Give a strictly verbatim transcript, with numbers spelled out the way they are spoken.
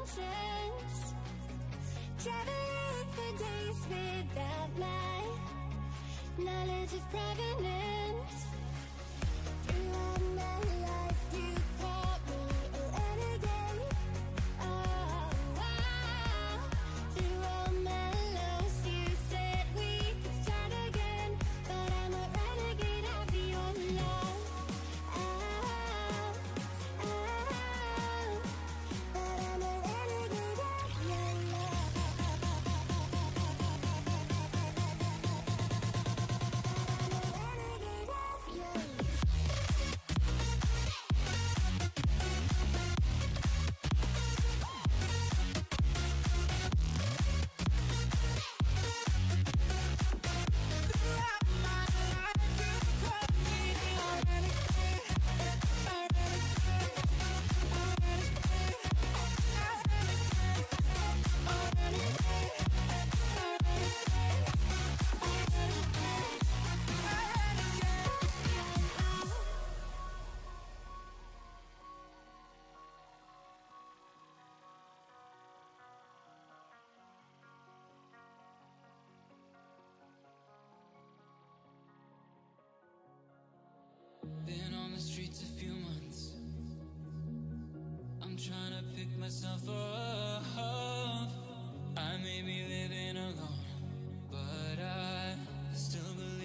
emotions, traveling for days without light, knowledge of provenance. Throughout my life you called me a renegade. Oh, wow. Through all my lows you said we could start again, but I'm a renegade of your love. Oh, oh, but I'm a renegade of your love. I'm a renegade of your love. Been on the streets a few months. I'm trying to pick myself up. I may be living alone, but I still believe